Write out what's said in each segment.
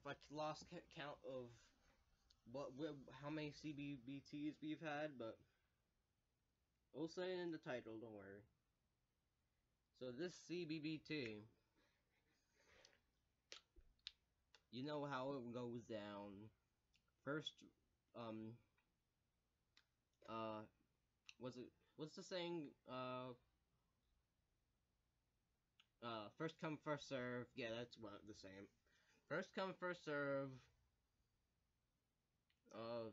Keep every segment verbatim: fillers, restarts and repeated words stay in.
I lost count of what, how many C B B Ts we've had, but we'll say it in the title, don't worry. So this C B B T, you know how it goes down. First, um, uh, what's it, what's the saying, uh, uh, first come, first serve, yeah, that's what the same. First come, first serve, uh,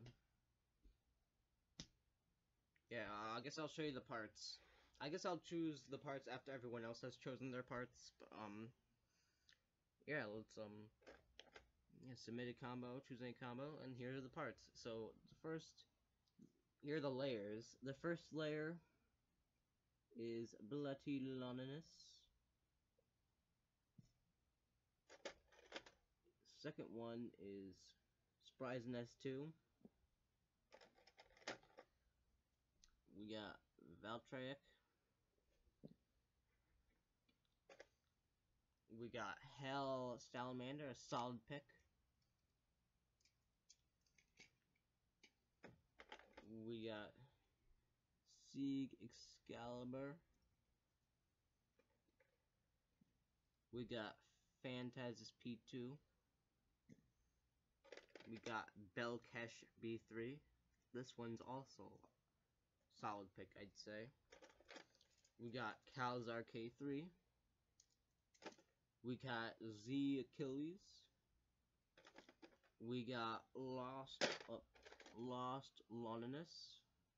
yeah, I guess I'll show you the parts. I guess I'll choose the parts after everyone else has chosen their parts, but, um, yeah, let's, um, yeah, submit a combo, choose any combo, and here are the parts. So, the first, here are the layers. The first layer is Blatylonus. Second one is Spryzen S two. We got Valtryek. We got Hell Salamander, a solid pick. We got Sieg Excalibur. We got Phantasis P two. We got Belkesh B three. This one's also solid pick, I'd say. We got Calzar K three. We got Z Achilles. We got Lost uh, Lost Longinus.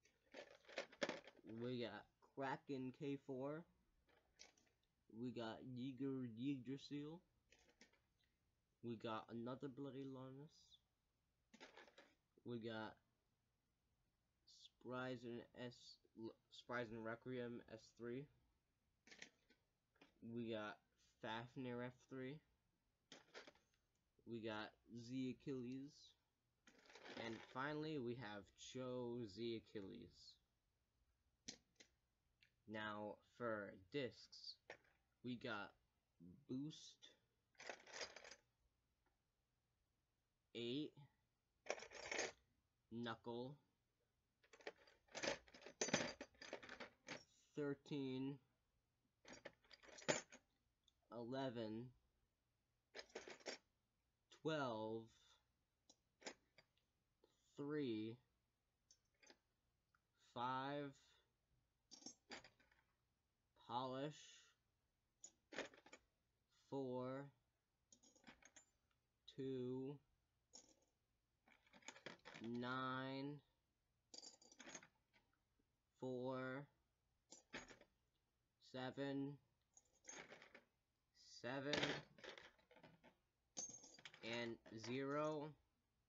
We got Kraken K four. We got Yeager Yggdrasil. We got another Bloody Longinus. We got Spryzen S Spryzen Requiem S three. We got Fafnir F three. We got Z Achilles. And finally we have Cho Z Achilles. Now for discs, we got Boost eight, Knuckle thirteen, eleven, twelve, three, five, Polish, four, two, nine, four, seven, seven, and zero,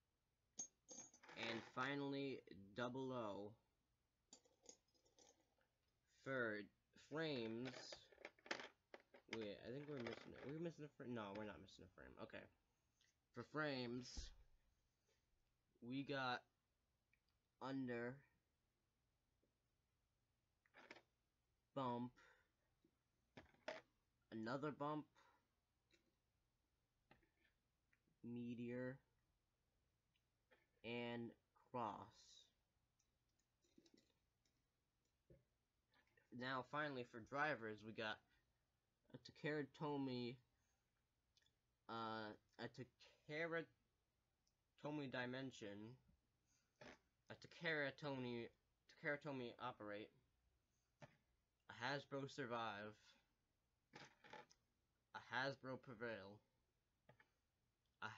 and finally double O. For frames, wait, I think we're missing it. We're missing a frame. No, we're not missing a frame. Okay. For frames, we got under, bump, another bump, meteor, and cross. Now, finally, for drivers, we got a Takara Tomy, uh, a Takara Tomy Dimension, a Takara Tomy, Takara Tomy Operate, a Hasbro Survive, a Hasbro Prevail, a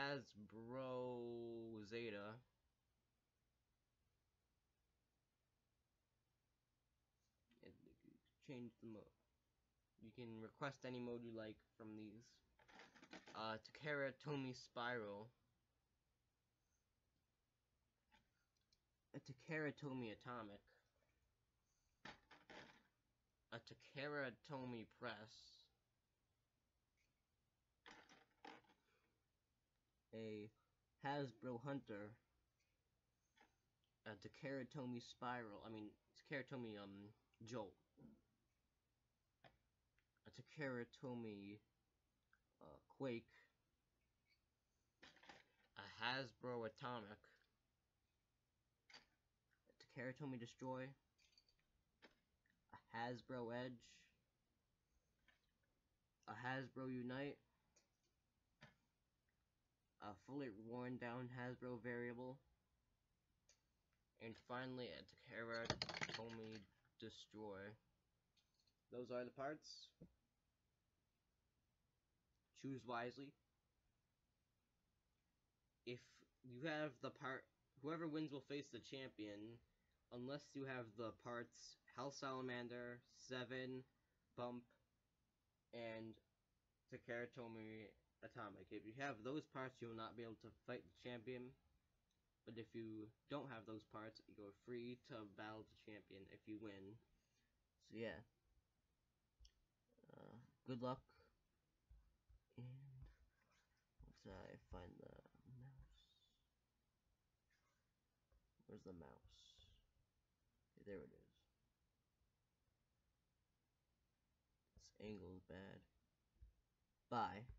Hasbro Zeta, and change the mode. You can request any mode you like from these. Uh, Takara Tomy Spiral, a Takara Tomy Atomic, a Takara Tomy Press, a Hasbro Hunter, a Takara Tomy Spiral, I mean, Takara Tomy, um, Jolt, a Takara Tomy, uh, Quake, Hasbro Atomic, a Takara Destroy, a Hasbro Edge, a Hasbro Unite, a fully worn down Hasbro Variable, and finally a Takara Tomy Destroy. Those are the parts. Choose wisely. If you have the part, whoever wins will face the champion, unless you have the parts Hell Salamander, Seven, Bump, and Takara Tomy Atomic. If you have those parts, you will not be able to fight the champion. But if you don't have those parts, you are free to battle the champion if you win. So yeah. Uh, good luck. And once I find the mouse. Where's the mouse? Okay, there it is. This angle's bad. Bye.